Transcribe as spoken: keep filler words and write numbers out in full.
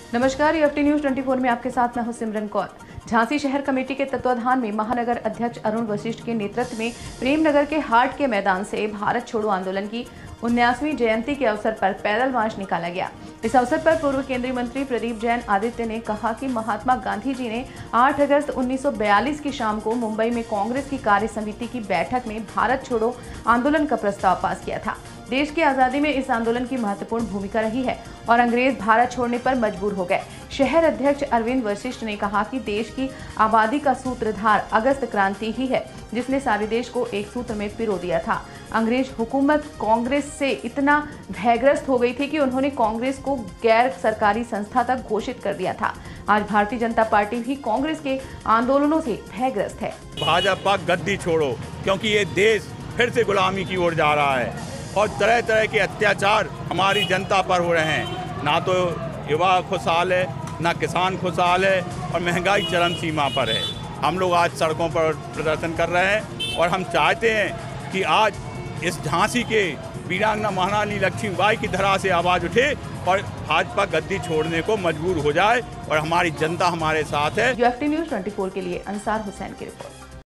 नमस्कार, UFT news चौबीस में आपके साथ मैं हूं सिमरन कौर। झांसी शहर कमेटी के तत्वाधान में महानगर अध्यक्ष अरुण वशिष्ठ के नेतृत्व में प्रेमनगर के हाट के मैदान से भारत छोड़ो आंदोलन की उन्यासवीं जयंती के अवसर पर पैदल मार्च निकाला गया। इस अवसर पर पूर्व केंद्रीय मंत्री प्रदीप जैन आदित्य ने कहा कि महात्मा गांधी जी ने आठ अगस्त उन्नीस सौ बयालीस की शाम को मुंबई में कांग्रेस की कार्य समिति की बैठक में भारत छोड़ो आंदोलन का प्रस्ताव पास किया था। देश की आजादी में इस आंदोलन की महत्वपूर्ण भूमिका रही है और अंग्रेज भारत छोड़ने पर मजबूर हो गए। शहर अध्यक्ष अरविंद वशिष्ठ ने कहा कि देश की आबादी का सूत्रधार अगस्त क्रांति ही है, जिसने सारे देश को एक सूत्र में पिरो दिया था। अंग्रेज हुकूमत कांग्रेस से इतना भयग्रस्त हो गई थी कि उन्होंने कांग्रेस को गैर सरकारी संस्था तक घोषित कर दिया था। आज भारतीय जनता पार्टी भी कांग्रेस के आंदोलनों से भयग्रस्त है। भाजपा गद्दी छोड़ो, क्योंकि ये देश फिर से गुलामी की ओर जा रहा है और तरह तरह के अत्याचार हमारी जनता पर हो रहे हैं। ना तो युवा खुशहाल है, ना किसान खुशहाल है और महंगाई चरम सीमा पर है। हम लोग आज सड़कों पर प्रदर्शन कर रहे हैं और हम चाहते हैं कि आज इस झांसी के वीरांगना महारानी लक्ष्मीबाई की धरा से आवाज़ उठे और भाजपा गद्दी छोड़ने को मजबूर हो जाए और हमारी जनता हमारे साथ है। यूएफटी न्यूज चौबीस के लिए अंसार हुसैन की रिपोर्ट।